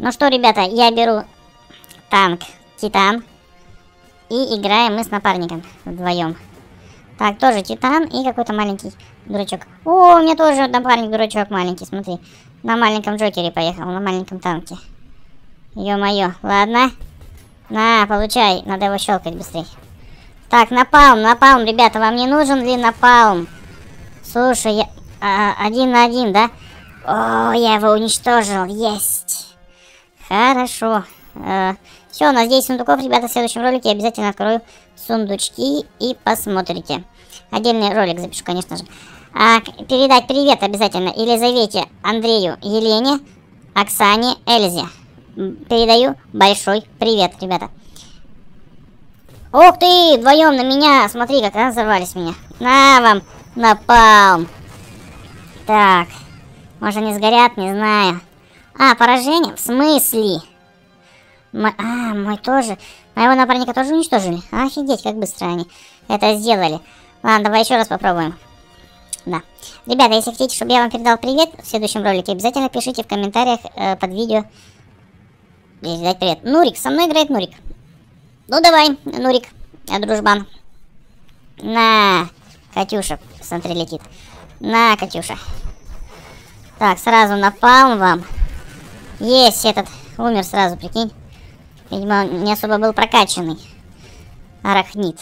Ну что, ребята, я беру танк Титан. И играем мы с напарником вдвоем. Так, тоже Титан и какой-то маленький дурачок. О, у меня тоже напарник дурачок маленький, смотри. На маленьком Джокере поехал, на маленьком танке. Ё-моё, ладно. На, получай, надо его щелкать быстрее. Так, напалм, ребята, вам не нужен ли напалм? Слушай, я... 1 на 1, да? О, я его уничтожил, есть. Хорошо. Все, у нас 10 сундуков, ребята, в следующем ролике я обязательно открою сундучки и посмотрите. Отдельный ролик запишу, конечно же. Передать привет обязательно Елизавете, Андрею, Елене, Оксане, Эльзе. Передаю большой привет, ребята. Ух ты, вдвоем на меня, смотри, как взорвались меня. На вам, напалм. Так, может они сгорят, не знаю. Поражение? В смысле? Мой тоже. Моего напарника тоже уничтожили? Офигеть, как быстро они это сделали. Ладно, давай еще раз попробуем. Да. Ребята, если хотите, чтобы я вам передал привет в следующем ролике, обязательно пишите в комментариях под видео. Передать привет. Нурик, со мной играет Нурик. Ну давай, Нурик, дружбан. На, Катюша, смотри, летит. На, Катюша. Так, сразу напалм вам. Есть, этот умер сразу, прикинь. Видимо, он не особо был прокачанный. Арахнит.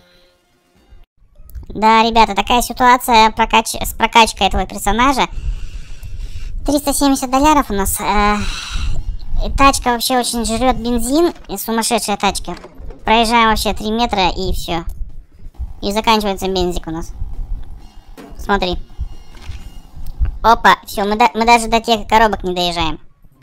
Да, ребята, такая ситуация с прокачкой этого персонажа. 370 долларов у нас. Тачка вообще очень жрет бензин. Сумасшедшая тачка. Проезжаем вообще 3 метра и все. И заканчивается бензик у нас. Смотри. Опа, все, мы даже до тех коробок не доезжаем.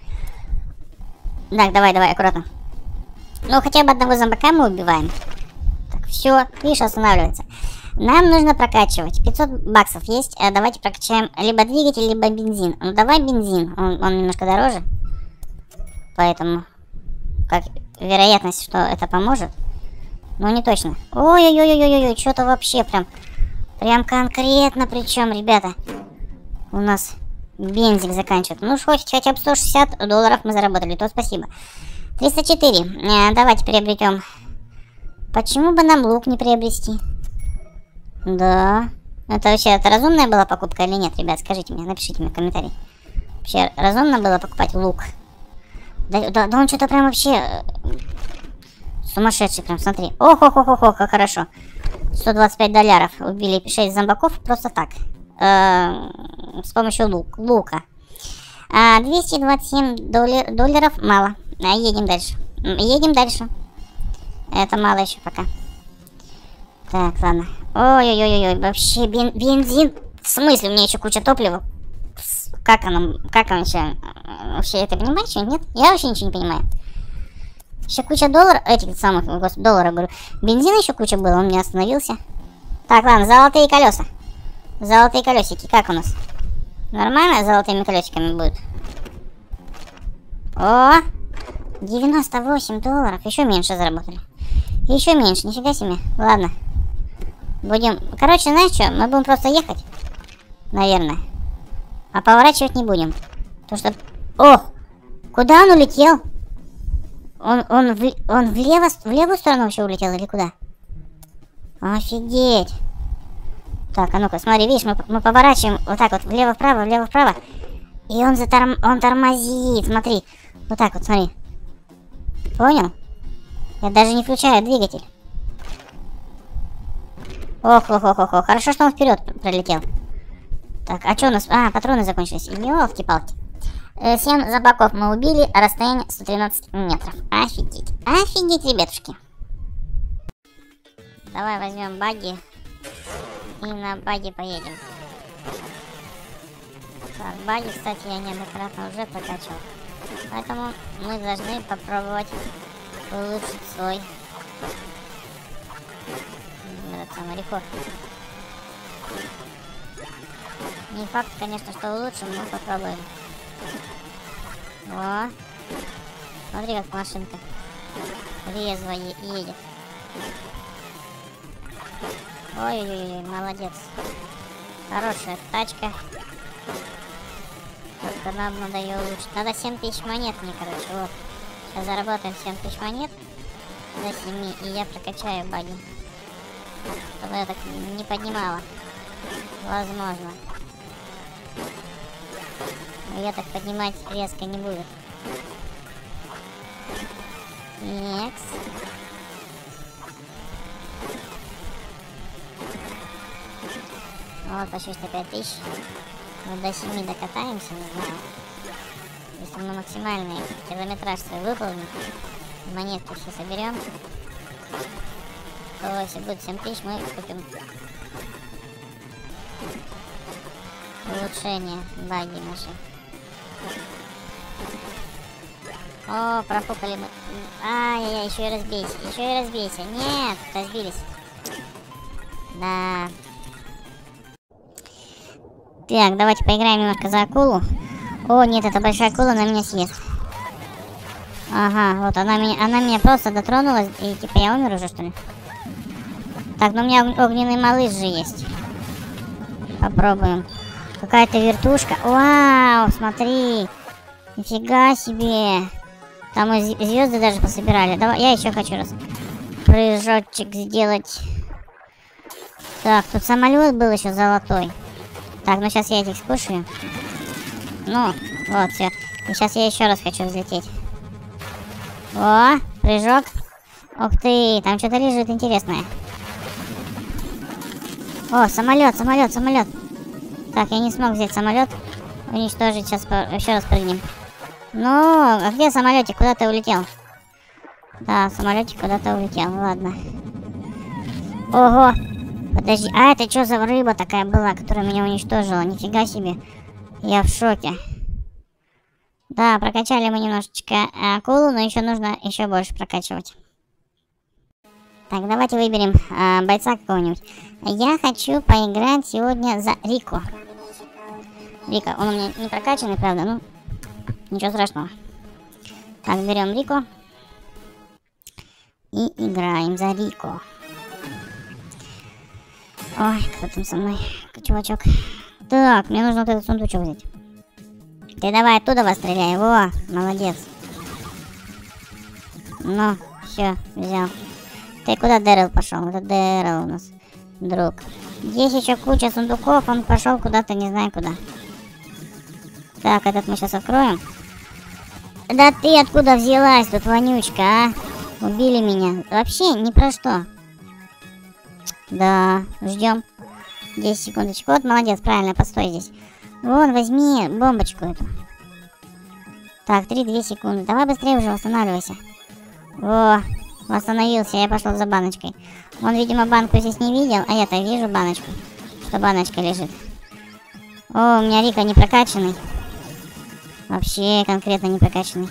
Так, давай, аккуратно. Ну, хотя бы одного зомбака мы убиваем. Так, все, видишь, останавливается. Нам нужно прокачивать. 500 баксов есть. Давайте прокачаем либо двигатель, либо бензин. Ну, давай бензин. Он немножко дороже. Поэтому, как вероятность, что это поможет. Ну, не точно. Ой-ой-ой-ой-ой, что-то вообще прям конкретно причем, ребята. У нас бензик заканчивается. Ну, хотя бы 160 долларов мы заработали, то спасибо. 304. Давайте приобретем. Почему бы нам лук не приобрести? Да. Это вообще разумная была покупка или нет, ребят? Скажите мне, напишите мне в комментарии. Вообще разумно было покупать лук? Да он что-то прям вообще сумасшедший, прям смотри. Ох, как хорошо. 125 долларов. Убили 6 зомбаков просто так. С помощью лука. 227 долларов мало. Едем дальше. Это мало еще пока. Так, ладно. Ой-ой-ой, вообще бензин. В смысле, у меня еще куча топлива. Как он вообще? Вообще это понимаешь, нет? Я вообще ничего не понимаю. Еще куча долларов, этих самых, долларов, говорю. Бензина еще куча было, он не остановился. Так, ладно, золотые колеса. Золотые колесики, как у нас? Нормально золотыми колесиками будет? О, 98 долларов, еще меньше заработали. Еще меньше, нифига себе. Ладно. Будем, короче, знаешь что, мы будем просто ехать. Наверное. А поворачивать не будем. Потому что... Ох! Куда он улетел? Он в левую сторону вообще улетел или куда? Офигеть! Так, а ну-ка, смотри, видишь, мы поворачиваем вот так вот, влево-вправо, влево-вправо. И он тормозит, смотри. Вот так вот, смотри. Понял? Я даже не включаю двигатель. Ох, хорошо, что он вперед пролетел. Так, а что у нас? Патроны закончились. Ёлки-палки. 7 зомбаков мы убили, а расстояние 113 метров. Офигеть. Офигеть, ребятушки. Давай возьмем багги. И на багги поедем. Так, багги, кстати, я неоднократно уже прокачивал. Поэтому мы должны попробовать улучшить свой этот самый рекорд. Не факт, конечно, что улучшим, но попробуем. О, смотри, как машинка резво едет. Ой-ой-ой, молодец. Хорошая тачка. Только нам надо ее улучшить. Надо 7000 монет мне, короче, вот. Сейчас заработаем 7000 монет до 7, и я прокачаю баги. Чтобы я так не поднимала. Возможно. Но я так поднимать резко не буду. Некс. Вот, почти 5000. Вот до 7 докатаемся, не знаю. Если мы максимальный километраж свой выполним, монетки все соберем, то если будет 7000, мы купим улучшение баги наши. О, профукали мы. Ай-яй-яй, еще и разбейся. Еще и разбейся. Нет, разбились. Да. Так, давайте поиграем немножко за акулу. О, нет, эта большая акула на меня съест. Ага, вот она меня просто дотронулась, и типа я умер уже, что ли? Так, ну у меня огненный малыш же есть. Попробуем. Какая-то вертушка. Вау, смотри. Нифига себе. Там мы звезды даже пособирали. Давай, я еще хочу раз прыжочек сделать. Так, тут самолет был еще золотой. Так, ну сейчас я этих скушаю. Ну, вот, все. И сейчас я еще раз хочу взлететь. О, прыжок. Ух ты, там что-то лежит интересное. О, самолет, самолет, самолет. Так, я не смог взять самолет. Уничтожить, сейчас еще раз прыгнем. Ну, а где самолетик? Куда ты улетел? Да, самолетик куда-то улетел, ладно. Ого! Подожди, а это что за рыба такая была, которая меня уничтожила? Нифига себе. Я в шоке. Да, прокачали мы немножечко акулу, но еще нужно еще больше прокачивать. Так, давайте выберем бойца какого-нибудь. Я хочу поиграть сегодня за Рико. Рика, он у меня не прокачанный, правда, ну, ничего страшного. Так, берем Рико. И играем за Рико. Ой, кто там со мной? Чувачок. Так, мне нужно вот этот сундучок взять. Ты давай оттуда вас стреляй. Во, молодец. Ну, все, взял. Ты куда Дэрил пошел? Это Дэрил у нас друг. Здесь еще куча сундуков, он пошел куда-то, не знаю куда. Так, этот мы сейчас откроем. Да ты откуда взялась тут, вонючка, а? Убили меня. Вообще ни про что. Да, ждем. 10 секундочек. Вот, молодец, правильно, постой здесь. Вон, возьми бомбочку эту. Так, 3-2 секунды. Давай быстрее уже восстанавливайся. Во, восстановился, я пошел за баночкой. Он, видимо, банку здесь не видел, а я-то вижу баночку. Что баночка лежит. О, у меня Рика не прокачанный. Вообще конкретно не прокачанный.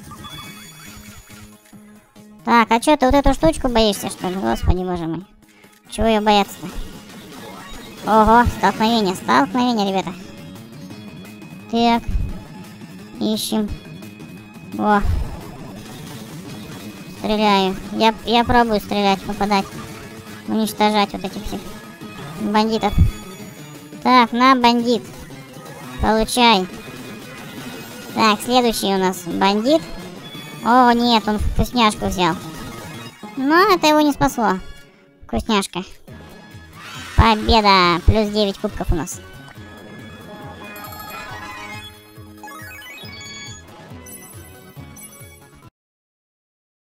Так, а что, ты вот эту штучку боишься, что ли? Господи, боже мой. Чего ее бояться-то? Ого, столкновение, столкновение, ребята. Так, ищем. О, стреляю. Я пробую стрелять, попадать, уничтожать вот этих всех бандитов. Так, на, бандит. Получай. Так, следующий у нас бандит. О, нет, он вкусняшку взял. Но это его не спасло. Вкусняшка. Победа! Плюс 9 кубков у нас.